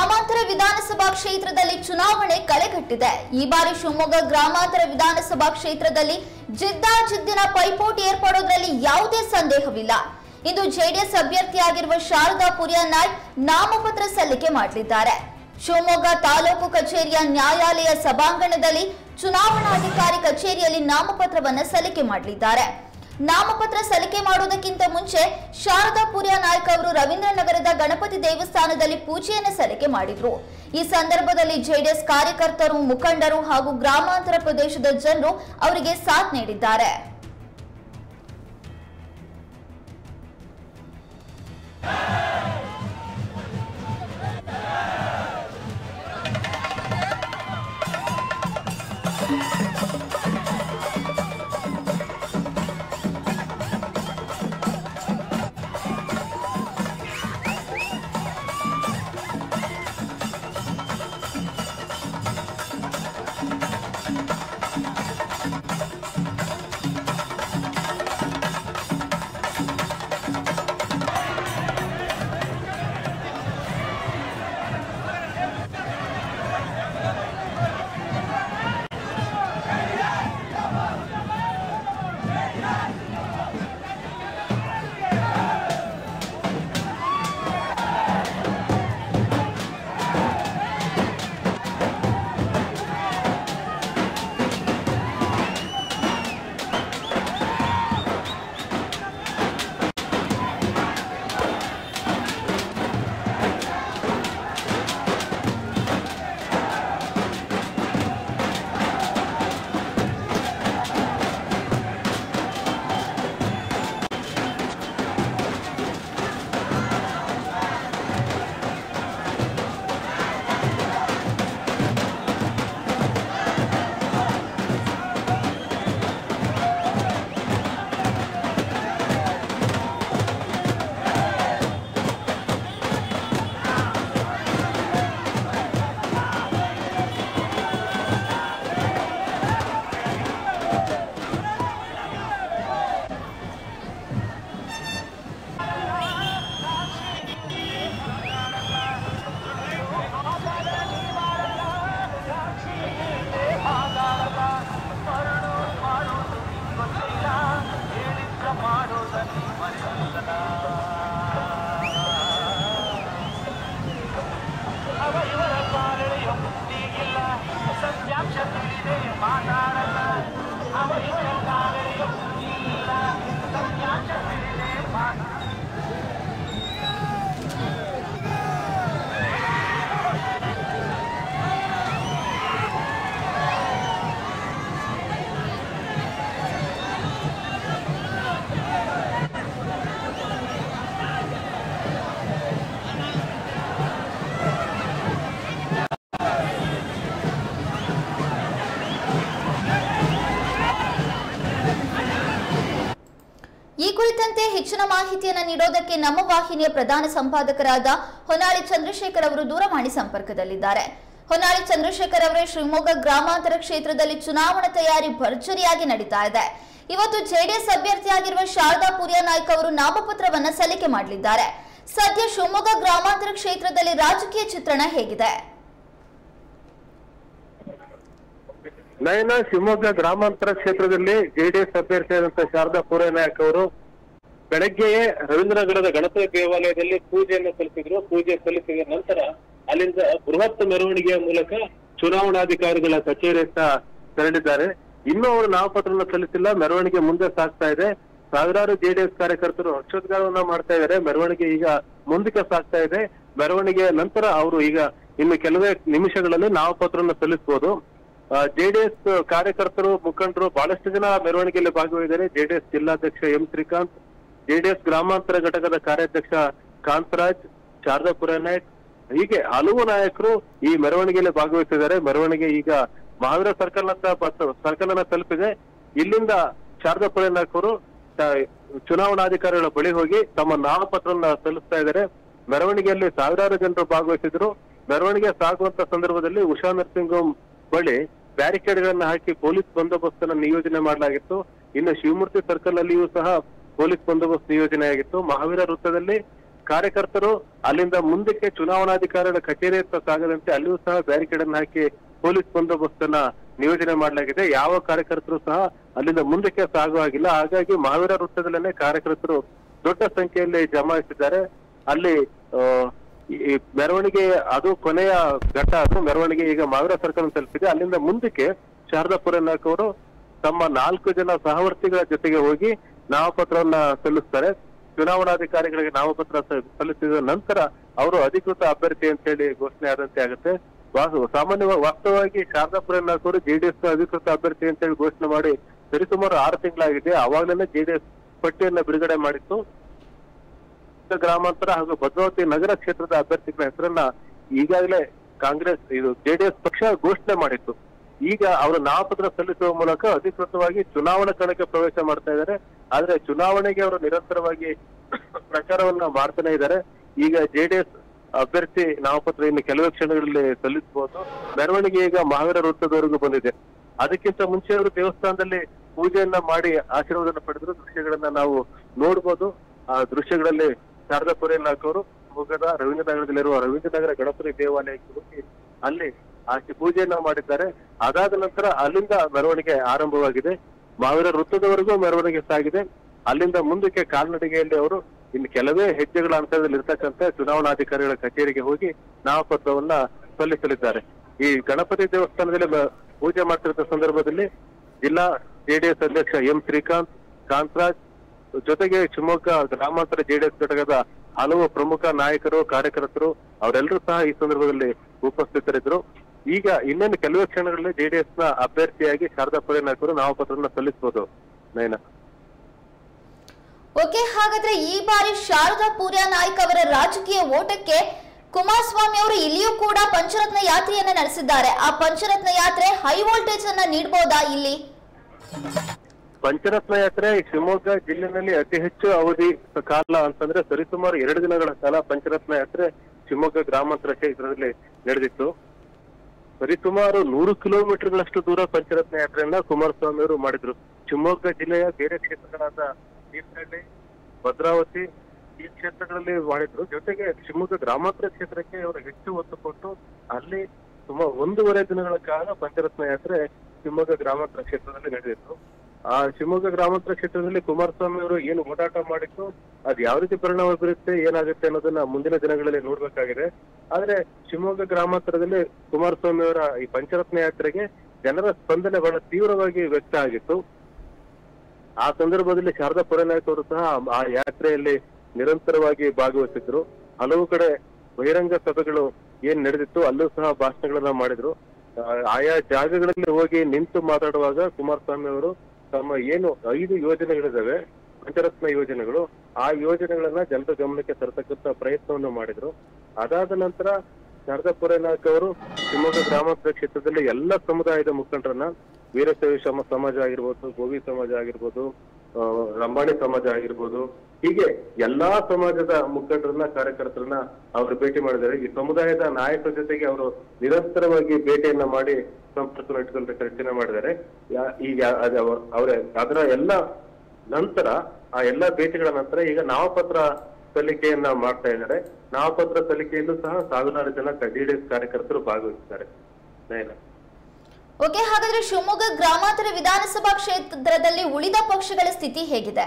ಗ್ರಾಮಾಂತರ ವಿಧಾನಸಭಾ ಕ್ಷೇತ್ರದಲ್ಲಿ ಚುನಾವಣೆ ಕಳೆಗಟ್ಟಿದೆ। ಈ ಬಾರಿ ಶಿವಮೊಗ್ಗ ಗ್ರಾಮಾಂತರ ವಿಧಾನಸಭಾ ಕ್ಷೇತ್ರದಲ್ಲಿ ಜಿದ್ದಾಜಿದ್ದಿನ ಪೈಪೋಟಿ ಏರ್ಪಡೋದ್ರಲ್ಲಿ ಯಾವುದೇ ಸಂದೇಹವಿಲ್ಲ। ಇಂದು ಜೆಡಿಎಸ್ ಅಭ್ಯರ್ಥಿಯಾಗಿರುವ ಶಾರದಾ ಪುರಿಯನಾಯ್ಕ್ ನಾಮಪತ್ರ ಸಲ್ಲಿಕೆ ಮಾಡಲಿದ್ದಾರೆ। ಶಿವಮೊಗ್ಗ ತಾಲೂಕು ಕಚೇರಿಯ ನ್ಯಾಯಾಲಯ ಸಭಾಂಗಣದಲ್ಲಿ ಚುನಾವಣಾಧಿಕಾರಿ ಕಚೇರಿಯಲ್ಲಿ ನಾಮಪತ್ರವನ್ನು ಸಲ್ಲಿಕೆ ಮಾಡಲಿದ್ದಾರೆ। ನಾಮಪತ್ರ ಸಲ್ಲಿಕೆ ಮಾಡುವುದಕ್ಕಿಂತ ಮುಂಚೆ ಶಾರದಾ ಪುರಿಯನಾಯ್ಕ್ ಅವರು ರವೀಂದ್ರನಗರದ ಗಣಪತಿ ದೇವಸ್ಥಾನದಲ್ಲಿ ಪೂಜೆಯನ್ನು ಸಲ್ಲಿಕೆ ಮಾಡಿದ್ರು। ಈ ಸಂದರ್ಭದಲ್ಲಿ ಜೆಡಿಎಸ್ ಕಾರ್ಯಕರ್ತರು, ಮುಖಂಡರು ಹಾಗೂ ಗ್ರಾಮಾಂತರ ಪ್ರದೇಶದ ಜನರು ಅವರಿಗೆ ಸಾಥ್ ನೀಡಿದ್ದಾರೆ। ಈ ಕುರಿತಂತೆ ಹೆಚ್ಚಿನ ಮಾಹಿತಿಯನ್ನು ನೀಡೋದಕ್ಕೆ ನಮ್ಮ ವಾಹಿನಿಯ ಪ್ರಧಾನ ಸಂಪಾದಕರಾದ ಹೊನ್ನಾಳಿ ಚಂದ್ರಶೇಖರ್ ಅವರು ದೂರವಾಣಿ ಸಂಪರ್ಕದಲ್ಲಿದ್ದಾರೆ। ಹೊನ್ನಾಳಿ ಚಂದ್ರಶೇಖರ್ ಅವರೇ, ಶಿವಮೊಗ್ಗ ಗ್ರಾಮಾಂತರ ಕ್ಷೇತ್ರದಲ್ಲಿ ಚುನಾವಣಾ ತಯಾರಿ ಭರ್ಜರಿಯಾಗಿ ನಡೀತಾ ಇದೆ। ಇವತ್ತು ಜೆಡಿಎಸ್ ಅಭ್ಯರ್ಥಿಯಾಗಿರುವ ಶಾರದಾ ಪುರಿಯನಾಯ್ಕ್ ಅವರು ನಾಮಪತ್ರವನ್ನು ಸಲ್ಲಿಕೆ ಮಾಡಲಿದ್ದಾರೆ। ಸದ್ಯ ಶಿವಮೊಗ್ಗ ಗ್ರಾಮಾಂತರ ಕ್ಷೇತ್ರದಲ್ಲಿ ರಾಜಕೀಯ ಚಿತ್ರಣ ಹೇಗಿದೆ? ನಯನ, ಶಿವಮೊಗ್ಗ ಗ್ರಾಮಾಂತರ ಕ್ಷೇತ್ರದಲ್ಲಿ ಜೆಡಿಎಸ್ ಅಭ್ಯರ್ಥಿಯಾದಂತಹ ಶಾರದಾ ಪುರಿಯನಾಯ್ಕ್ ಅವರು ಬೆಳಗ್ಗೆಯೇ ರವೀಂದ್ರನಗರದ ಗಣಪತಿ ದೇವಾಲಯದಲ್ಲಿ ಪೂಜೆಯನ್ನು ಸಲ್ಲಿಸಿದ್ರು। ಪೂಜೆ ಸಲ್ಲಿಸಿದ ನಂತರ ಅಲ್ಲಿಂದ ಬೃಹತ್ ಮೆರವಣಿಗೆಯ ಮೂಲಕ ಚುನಾವಣಾಧಿಕಾರಿಗಳ ಕಚೇರಿಯತ್ತ ತೆರಳಿದ್ದಾರೆ। ಇನ್ನೂ ಅವರು ನಾಮಪತ್ರವನ್ನು ಸಲ್ಲಿಸಿಲ್ಲ। ಮೆರವಣಿಗೆ ಮುಂದೆ ಸಾಗ್ತಾ ಇದೆ। ಸಾವಿರಾರು ಜೆಡಿಎಸ್ ಕಾರ್ಯಕರ್ತರು ಹರ್ಷೋದ್ಗಾರವನ್ನ ಮಾಡ್ತಾ ಇದ್ದಾರೆ। ಮೆರವಣಿಗೆ ಈಗ ಮುಂದಕ್ಕೆ ಸಾಗ್ತಾ ಇದೆ। ಮೆರವಣಿಗೆಯ ನಂತರ ಅವರು ಈಗ ಇನ್ನು ಕೆಲವೇ ನಿಮಿಷಗಳಲ್ಲಿ ನಾಮಪತ್ರವನ್ನು ಸಲ್ಲಿಸಬಹುದು। ಜೆಡಿಎಸ್ ಕಾರ್ಯಕರ್ತರು, ಮುಖಂಡರು ಬಹಳಷ್ಟು ಜನ ಮೆರವಣಿಗೆಯಲ್ಲಿ ಭಾಗವಹಿಸಿದ್ದಾರೆ। ಜೆಡಿಎಸ್ ಜಿಲ್ಲಾಧ್ಯಕ್ಷ ಎಂ ಶ್ರೀಕಾಂತ್, ಜೆಡಿಎಸ್ ಗ್ರಾಮಾಂತರ ಘಟಕದ ಕಾರ್ಯಾಧ್ಯಕ್ಷ ಕಾಂತರಾಜ್, ಶಾರದಾ ಪುರಿಯನಾಯ್ಕ್, ಹೀಗೆ ಹಲವು ನಾಯಕರು ಈ ಮೆರವಣಿಗೆಯಲ್ಲಿ ಭಾಗವಹಿಸಿದ್ದಾರೆ। ಮೆರವಣಿಗೆ ಈಗ ಮಹಾವೀರ ಸರ್ಕಲ್ ಅನ್ನ ತಲುಪಿದೆ। ಇಲ್ಲಿಂದ ಶಾರದಾ ಪುರಿಯನಾಯ್ಕ್ ಅವರು ಚುನಾವಣಾಧಿಕಾರಿಗಳ ಬಳಿ ಹೋಗಿ ತಮ್ಮ ನಾಮಪತ್ರವನ್ನು ಸಲ್ಲಿಸ್ತಾ ಇದ್ದಾರೆ। ಮೆರವಣಿಗೆಯಲ್ಲಿ ಸಾವಿರಾರು ಜನರು ಭಾಗವಹಿಸಿದ್ರು। ಮೆರವಣಿಗೆ ಸಾಗುವಂತ ಸಂದರ್ಭದಲ್ಲಿ ಉಷಾ ನರ್ಸಿಂಗ್ ಹೋಮ್ ಬಳಿ ಬ್ಯಾರಿಕೇಡ್ ಗಳನ್ನ ಹಾಕಿ ಪೊಲೀಸ್ ಬಂದೋಬಸ್ತ್ ಅನ್ನು ನಿಯೋಜನೆ ಮಾಡಲಾಗಿತ್ತು। ಇನ್ನು ಶಿವಮೂರ್ತಿ ಸರ್ಕಲ್ ಅಲ್ಲಿಯೂ ಸಹ ಪೊಲೀಸ್ ಬಂದೋಬಸ್ತ್ ನಿಯೋಜನೆ ಆಗಿತ್ತು। ಮಹಾವೀರ ವೃತ್ತದಲ್ಲಿ ಕಾರ್ಯಕರ್ತರು ಅಲ್ಲಿಂದ ಮುಂದಕ್ಕೆ ಚುನಾವಣಾಧಿಕಾರಿಗಳ ಕಚೇರಿ ಹತ್ರ ಸಾಗದಂತೆ ಅಲ್ಲಿಯೂ ಸಹ ಬ್ಯಾರಿಕೇಡ್ ಅನ್ನು ಹಾಕಿ ಪೊಲೀಸ್ ಬಂದೋಬಸ್ತ್ ಅನ್ನ ನಿಯೋಜನೆ ಮಾಡಲಾಗಿದೆ. ಯಾವ ಕಾರ್ಯಕರ್ತರು ಸಹ ಅಲ್ಲಿಂದ ಮುಂದಕ್ಕೆ ಸಾಗುವಾಗಿಲ್ಲ. ಹಾಗಾಗಿ ಮಹಾವೀರ ವೃತ್ತದಲ್ಲೇ ಕಾರ್ಯಕರ್ತರು ದೊಡ್ಡ ಸಂಖ್ಯೆಯಲ್ಲಿ ಜಮಾಯಿಸಿದ್ದಾರೆ. ಅಲ್ಲಿ ಈ ಮೆರವಣಿಗೆ ಅದು ಕೊನೆಯ ಘಟ್ಟ. ಅದು ಮೆರವಣಿಗೆ ಈಗ ಮಹಾವೀರ ಸರ್ಕಲ್ ತಲುಪಿದೆ. ಅಲ್ಲಿಂದ ಮುಂದಕ್ಕೆ ಶಾರದಾ ಪುರನಾಯಕ್ ಅವರು ತಮ್ಮ 4 ಜನ ಸಹವರ್ತಿಗಳ ಜೊತೆಗೆ ಹೋಗಿ ನಾಮಪತ್ರವನ್ನ ಸಲ್ಲಿಸ್ತಾರೆ. ಚುನಾವಣಾಧಿಕಾರಿಗಳಿಗೆ ನಾಮಪತ್ರ ಸಲ್ಲಿಸಿದ ನಂತರ ಅವರು ಅಧಿಕೃತ ಅಭ್ಯರ್ಥಿ ಅಂತ ಹೇಳಿ ಘೋಷಣೆ ಆದಂತೆ ಆಗುತ್ತೆ. ವಾಸ್ತವವಾಗಿ ಶಾರದಾ ಪುರನಾಯಕ್ ಅವರು ಜೆಡಿಎಸ್ ಅಧಿಕೃತ ಅಭ್ಯರ್ಥಿ ಅಂತ ಹೇಳಿ ಘೋಷಣೆ ಮಾಡಿ ಸರಿಸುಮಾರು 6 ತಿಂಗಳಾಗಿದೆ. ಅವಾಗಲೇ ಜೆಡಿಎಸ್ ಪಟ್ಟಿಯನ್ನ ಬಿಡುಗಡೆ ಮಾಡಿತ್ತು. ಗ್ರಾಮಾಂತರ ಹಾಗೂ ಭದ್ರಾವತಿ ನಗರ ಕ್ಷೇತ್ರದ ಅಭ್ಯರ್ಥಿಗಳ ಹೆಸರನ್ನ ಈಗಾಗಲೇ ಕಾಂಗ್ರೆಸ್ ಜೆಡಿಎಸ್ ಪಕ್ಷ ಘೋಷಣೆ ಮಾಡಿತ್ತು. ಈಗ ಅವರು ನಾಮಪತ್ರ ಸಲ್ಲಿಸುವ ಮೂಲಕ ಅಧಿಕೃತವಾಗಿ ಚುನಾವಣಾ ಕಣಕ್ಕೆ ಪ್ರವೇಶ ಮಾಡ್ತಾ ಇದ್ದಾರೆ. ಆದ್ರೆ ಚುನಾವಣೆಗೆ ಅವರು ನಿರಂತರವಾಗಿ ಪ್ರಚಾರವನ್ನ ಮಾಡ್ತಾನೆ ಇದ್ದಾರೆ. ಈಗ ಜೆಡಿಎಸ್ ಅಭ್ಯರ್ಥಿ ನಾಮಪತ್ರ ಇನ್ನು ಕೆಲವೇ ಕ್ಷಣಗಳಲ್ಲಿ ಸಲ್ಲಿಸಬಹುದು. ಮೆರವಣಿಗೆ ಈಗ ಮಹಾವೀರ ವೃತ್ತದವರೆಗೂ ಬಂದಿದೆ. ಅದಕ್ಕಿಂತ ಮುಂಚೆ ಅವರು ದೇವಸ್ಥಾನದಲ್ಲಿ ಪೂಜೆಯನ್ನ ಮಾಡಿ ಆಶೀರ್ವಾದನ ಪಡೆದ್ರು ದೃಶ್ಯಗಳನ್ನ ನಾವು ನೋಡ್ಬೋದು. ಆ ದೃಶ್ಯಗಳಲ್ಲಿ ಶಾರದಾ ಪುರನಾಯಕ್ ಅವರು ಶಿವಮೊಗ್ಗದ ರವೀಂದ್ರನಗರದಲ್ಲಿರುವ ರವೀಂದ್ರನಗರ ಗಣಪತಿ ದೇವಾಲಯಕ್ಕೆ ಹೋಗಿ ಅಲ್ಲಿ ಪೂಜೆಯನ್ನ ಮಾಡಿದ್ದಾರೆ. ಅದಾದ ನಂತರ ಅಲ್ಲಿಂದ ಮೆರವಣಿಗೆ ಆರಂಭವಾಗಿದೆ. ಮಹಾವೀರ ವೃತ್ತದವರೆಗೂ ಮೆರವಣಿಗೆ ಸಾಗಿದೆ. ಅಲ್ಲಿಂದ ಮುಂದಕ್ಕೆ ಕಾಲ್ನಡಿಗೆಯಲ್ಲಿ ಅವರು ಇನ್ನು ಕೆಲವೇ ಹೆಜ್ಜೆಗಳ ಅಂತರದಲ್ಲಿ ಇರ್ತಕ್ಕಂಥ ಚುನಾವಣಾಧಿಕಾರಿಗಳ ಕಚೇರಿಗೆ ಹೋಗಿ ನಾಮಪತ್ರವನ್ನ ಸಲ್ಲಿಸಲಿದ್ದಾರೆ. ಈ ಗಣಪತಿ ದೇವಸ್ಥಾನದಲ್ಲಿ ಪೂಜೆ ಮಾಡ್ತಿರುವ ಸಂದರ್ಭದಲ್ಲಿ ಜಿಲ್ಲಾ ಜೆಡಿಎಸ್ ಅಧ್ಯಕ್ಷ ಎಂ ಶ್ರೀಕಾಂತ್, ಕಾಂತರಾಜ್ ಜೊತೆಗೆ ಶಿವಮೊಗ್ಗ ಗ್ರಾಮಾಂತರ ಜೆಡಿಎಸ್ ಘಟಕದ ಹಲವು ಪ್ರಮುಖ ನಾಯಕರು, ಕಾರ್ಯಕರ್ತರು ಅವರೆಲ್ಲರೂ ಸಹ ಈ ಸಂದರ್ಭದಲ್ಲಿ ಉಪಸ್ಥಿತರಿದ್ದರು. ಈಗ ಇನ್ನೇನು ಕೆಲವೇ ಕ್ಷಣಗಳಲ್ಲಿ ಜೆಡಿಎಸ್ ನ ಅಭ್ಯರ್ಥಿಯಾಗಿ ಶಾರದಾ ಪುರನಾಯಕ್ ಅವರು ನಾಮಪತ್ರವನ್ನ ಸಲ್ಲಿಸಬಹುದು. ನಯನ, ಓಕೆ, ಹಾಗಾದ್ರೆ ಈ ಬಾರಿ ಶಾರದಾ ಪುರನಾಯಕ್ ಅವರ ರಾಜಕೀಯ ಓಟಕ್ಕೆ ಕುಮಾರಸ್ವಾಮಿ ಅವರು ಇಲ್ಲಿಯೂ ಕೂಡ ಪಂಚರತ್ನ ಯಾತ್ರೆಯನ್ನ ನಡೆಸಿದ್ದಾರೆ. ಆ ಪಂಚರತ್ನ ಯಾತ್ರೆ ಹೈ ವೋಲ್ಟೇಜ್ ಅನ್ನ ನೀಡಬಹುದಾ? ಇಲ್ಲಿ ಪಂಚರತ್ನ ಯಾತ್ರೆ ಶಿವಮೊಗ್ಗ ಜಿಲ್ಲೆನಲ್ಲಿ ಅತಿ ಹೆಚ್ಚು ಅವಧಿ ಕಾಲ ಅಂತಂದ್ರೆ ಸರಿಸುಮಾರು 2 ದಿನಗಳ ಕಾಲ ಪಂಚರತ್ನ ಯಾತ್ರೆ ಶಿವಮೊಗ್ಗ ಗ್ರಾಮಾಂತರ ಕ್ಷೇತ್ರದಲ್ಲಿ ನಡೆದಿತ್ತು. ಸರಿಸುಮಾರು 100 ಕಿಲೋಮೀಟರ್ಗಳಷ್ಟು ದೂರ ಪಂಚರತ್ನ ಯಾತ್ರೆಯನ್ನ ಕುಮಾರಸ್ವಾಮಿ ಅವರು ಮಾಡಿದ್ರು. ಶಿವಮೊಗ್ಗ ಜಿಲ್ಲೆಯ ಬೇರೆ ಕ್ಷೇತ್ರಗಳಾದ ತೀರ್ಥಹಳ್ಳಿ, ಭದ್ರಾವತಿ ಈ ಕ್ಷೇತ್ರಗಳಲ್ಲಿ ಮಾಡಿದ್ರು. ಜೊತೆಗೆ ಶಿವಮೊಗ್ಗ ಗ್ರಾಮಾಂತರ ಕ್ಷೇತ್ರಕ್ಕೆ ಅವರು ಹೆಚ್ಚು ಒತ್ತು ಕೊಟ್ಟು ಅಲ್ಲಿ ಸುಮಾರು 1.5 ದಿನಗಳ ಕಾಲ ಪಂಚರತ್ನ ಯಾತ್ರೆ ಶಿವಮೊಗ್ಗ ಗ್ರಾಮಾಂತರ ಕ್ಷೇತ್ರದಲ್ಲಿ ನಡೆದಿತ್ತು. ಆ ಶಿವಮೊಗ್ಗ ಗ್ರಾಮಾಂತರ ಕ್ಷೇತ್ರದಲ್ಲಿ ಕುಮಾರಸ್ವಾಮಿ ಅವರು ಏನು ಓಡಾಟ ಮಾಡಿತ್ತು, ಅದ್ ಯಾವ ರೀತಿ ಪರಿಣಾಮ ಬೀರುತ್ತೆ, ಏನಾಗುತ್ತೆ ಅನ್ನೋದನ್ನ ಮುಂದಿನ ದಿನಗಳಲ್ಲಿ ನೋಡ್ಬೇಕಾಗಿದೆ. ಆದ್ರೆ ಶಿವಮೊಗ್ಗ ಗ್ರಾಮಾಂತರದಲ್ಲಿ ಕುಮಾರಸ್ವಾಮಿ ಅವರ ಈ ಪಂಚರತ್ನ ಯಾತ್ರೆಗೆ ಜನರ ಸ್ಪಂದನೆ ಬಹಳ ತೀವ್ರವಾಗಿ ವ್ಯಕ್ತ ಆಗಿತ್ತು. ಆ ಸಂದರ್ಭದಲ್ಲಿ ಶಾರದಾ ಪುರನಾಯಕ್ ಅವರು ಸಹ ಆ ಯಾತ್ರೆಯಲ್ಲಿ ನಿರಂತರವಾಗಿ ಭಾಗವಹಿಸಿದ್ರು. ಹಲವು ಕಡೆ ಬಹಿರಂಗ ಸಭೆಗಳು ಏನ್ ನಡೆದಿತ್ತು ಅಲ್ಲೂ ಸಹ ಭಾಷಣಗಳನ್ನ ಮಾಡಿದ್ರು. ಆಯಾ ಜಾಗಗಳಲ್ಲಿ ಹೋಗಿ ನಿಂತು ಮಾತಾಡುವಾಗ ಕುಮಾರಸ್ವಾಮಿ ಅವರು ತಮ್ಮ ಏನು 5 ಯೋಜನೆಗಳಿದಾವೆ, ಪಂಚರತ್ನ ಯೋಜನೆಗಳು, ಆ ಯೋಜನೆಗಳನ್ನ ಜನರ ಗಮನಕ್ಕೆ ತರತಕ್ಕಂತ ಪ್ರಯತ್ನವನ್ನು ಮಾಡಿದ್ರು. ಅದಾದ ನಂತರ ಶಾರದಾ ಪುರನಾಯಕ್ ಅವರು ಶಿವಮೊಗ್ಗ ಗ್ರಾಮಾಂತರ ಕ್ಷೇತ್ರದಲ್ಲಿ ಎಲ್ಲ ಸಮುದಾಯದ ಮುಖಂಡರನ್ನ, ವೀರಶೈವ ಸಮಾಜ ಆಗಿರ್ಬೋದು, ಗೋವಿ ಸಮಾಜ ಆಗಿರ್ಬೋದು, ಲಂಬಾಣಿ ಸಮಾಜ ಆಗಿರ್ಬೋದು, ಹೀಗೆ ಎಲ್ಲಾ ಸಮಾಜದ ಮುಖಂಡರನ್ನ, ಕಾರ್ಯಕರ್ತರನ್ನ ಅವರು ಭೇಟಿ ಮಾಡಿದ್ದಾರೆ. ಈ ಸಮುದಾಯದ ನಾಯಕರ ಜೊತೆಗೆ ಅವರು ನಿರಂತರವಾಗಿ ಭೇಟಿಯನ್ನ ಮಾಡಿ ಸಂಪರ್ಕ ಇಟ್ಕೊಂಡು ಚರ್ಚೆ ಮಾಡಿದ್ದಾರೆ. ಈಗ ಅದರ ಎಲ್ಲ ನಂತರ ಆ ಎಲ್ಲಾ ಭೇಟಿಗಳ ನಂತರ ಈಗ ನಾಮಪತ್ರ ಸಲ್ಲಿಕೆಯನ್ನ ಮಾಡ್ತಾ ಇದ್ದಾರೆ. ನಾಮಪತ್ರ ಸಲ್ಲಿಕೆಯಲ್ಲೂ ಸಹ 1000 ಜನ ಜೆಡಿಎಸ್ ಕಾರ್ಯಕರ್ತರು ಭಾಗವಹಿಸಿದ್ದಾರೆ. ಓಕೆ, ಹಾಗಾದ್ರೆ ಶಿವಮೊಗ್ಗ ಗ್ರಾಮಾಂತರ ವಿಧಾನಸಭಾ ಕ್ಷೇತ್ರದಲ್ಲಿ ಉಳಿದ ಪಕ್ಷಗಳ ಸ್ಥಿತಿ ಹೇಗಿದೆ?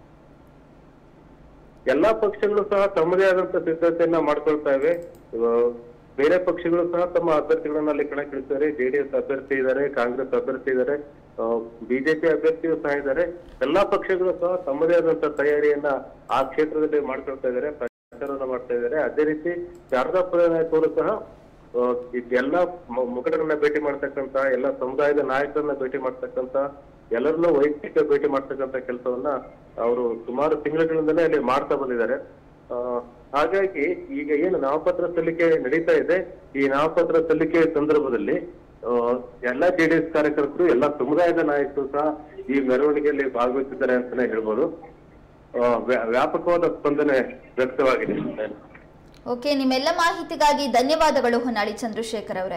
ಎಲ್ಲಾ ಪಕ್ಷಗಳು ಸಹ ತಮ್ಮದೇ ಆದಂತ ಸಿದ್ಧತೆಯನ್ನ ಮಾಡ್ಕೊಳ್ತಾ ಇವೆ. ಬೇರೆ ಪಕ್ಷಗಳು ಸಹ ತಮ್ಮ ಅಭ್ಯರ್ಥಿಗಳನ್ನ ಅಲ್ಲಿ ಕಣಕ್ಕಿಳಿಸಿದ್ದಾರೆ. ಜೆಡಿಎಸ್ ಅಭ್ಯರ್ಥಿ ಇದ್ದಾರೆ, ಕಾಂಗ್ರೆಸ್ ಅಭ್ಯರ್ಥಿ ಇದ್ದಾರೆ, ಬಿಜೆಪಿ ಅಭ್ಯರ್ಥಿಯೂ ಸಹ ಇದ್ದಾರೆ. ಎಲ್ಲಾ ಪಕ್ಷಗಳು ಸಹ ತಮ್ಮದೇ ಆದಂತ ತಯಾರಿಯನ್ನ ಆ ಕ್ಷೇತ್ರದಲ್ಲಿ ಮಾಡ್ಕೊಳ್ತಾ ಇದ್ದಾರೆ, ಪ್ರಚಾರವನ್ನ ಮಾಡ್ತಾ ಇದ್ದಾರೆ. ಅದೇ ರೀತಿ ಶಾರದಾ ಪುರನಾಯಕ್ ಅವರು ಸಹ ಎಲ್ಲ ಮುಖಂಡರನ್ನ ಭೇಟಿ ಮಾಡ್ತಕ್ಕಂತ, ಎಲ್ಲ ಸಮುದಾಯದ ನಾಯಕರನ್ನ ಭೇಟಿ ಮಾಡ್ತಕ್ಕಂತ, ಎಲ್ಲರನ್ನೂ ವೈಯಕ್ತಿಕ ಭೇಟಿ ಮಾಡ್ತಕ್ಕಂತ ಕೆಲಸವನ್ನ ಅವರು ಸುಮಾರು ತಿಂಗಳುಗಳಿಂದಲೇ ಅಲ್ಲಿ ಮಾಡ್ತಾ ಬಂದಿದ್ದಾರೆ. ಹಾಗಾಗಿ ಈಗ ಏನು ನಾಮಪತ್ರ ಸಲ್ಲಿಕೆ ನಡೀತಾ ಇದೆ, ಈ ನಾಮಪತ್ರ ಸಲ್ಲಿಕೆ ಸಂದರ್ಭದಲ್ಲಿ ಎಲ್ಲಾ ಜೆಡಿಎಸ್ ಕಾರ್ಯಕರ್ತರು, ಎಲ್ಲಾ ಸಮುದಾಯದ ನಾಯಕರು ಸಹ ಈ ಮೆರವಣಿಗೆಯಲ್ಲಿ ಭಾಗವಹಿಸಿದ್ದಾರೆ ಅಂತಾನೆ ಹೇಳ್ಬೋದು. ವ್ಯಾಪಕವಾದ ಸ್ಪಂದನೆ ವ್ಯಕ್ತವಾಗಿದೆ. ಓಕೆ, ನಿಮ್ಮೆಲ್ಲ ಮಾಹಿತಿಗಾಗಿ ಧನ್ಯವಾದಗಳು ಹೊನ್ನಾಳಿ ಚಂದ್ರಶೇಖರ್ ಅವರೇ.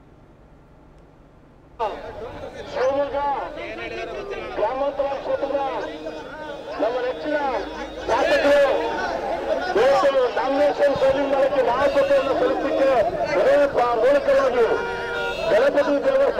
ಶಿವಮೊಗ್ಗ ಗ್ರಾಮಾಂತರ ಕ್ಷೇತ್ರದ ನಮ್ಮ ನೆಚ್ಚಿನ ಶಾಸಕರು ನಾಮಿನೇಷನ್ ಸೋಲಿಂಗ್ ಮಾಡಕ್ಕೆ ನಾಮಪತ್ರವನ್ನು ಸಲ್ಲಿಸಲಿಕ್ಕೆ ಮೂಲಕವಾಗಿ ಗಣಪತಿ ದೇವಸ್ಥಾನ